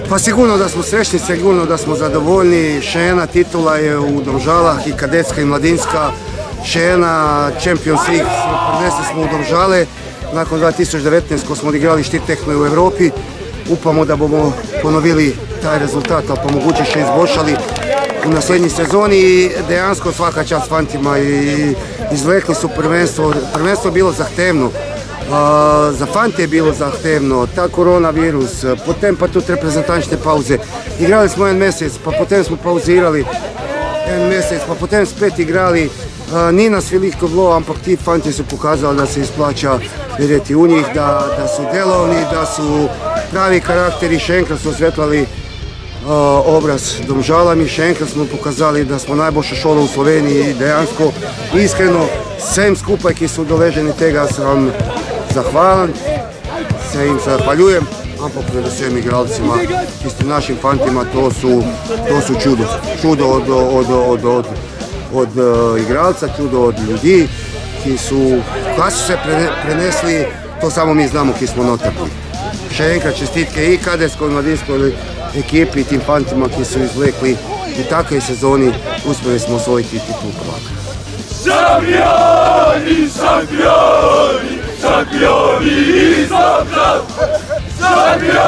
Pa sigurno da smo srećni, sigurno da smo zadovoljni. Še ena titula je u Domžalah, i kadetska i mladinska. Še ena Champions League prinesli smo u Domžale. Nakon 2019 ko smo odigrali štit tekme u Evropi. Upamo da bomo ponovili taj rezultat, ali pa moguće še izboljšali u naslednji sezoni. I dejansko svaka čast fantima i izvlekli su prvenstvo. Prvenstvo je bilo zahtevno. Za fante je bilo zahtevno, ta koronavirus, potem pa tudi reprezentančne pauze. Igrali smo en mesec, pa potem smo pauzirali en mesec, pa potem spet igrali. Ni nas veliko bilo, ampak ti fanti su pokazali da se isplaća vidjeti u njih, da su delovni, da su pravi karakteri. Še enkrat su osvetlali obraz Domžalam i še enkrat smo pokazali da smo najboljša šola u Sloveniji. Dejansko, iskreno, vsem skupaj, ki su doleženi tega, sam zahvalan, se jim zahvaljujem, ampak predvsem igralcima, tistim našim fantima, to su čudo. Čudo od igralca, čudo od ljudi, ki su, kada su se prenesli, to samo mi znamo ki smo notarni. Še enkrat čestitke i kadetskoj mladinskoj ekipi i tim fantima ki su izvlekli u takvoj sezoni, uspjeli smo osvojiti titulu prvaka. Šampioni, šampioni iz Domžal! Šampioni!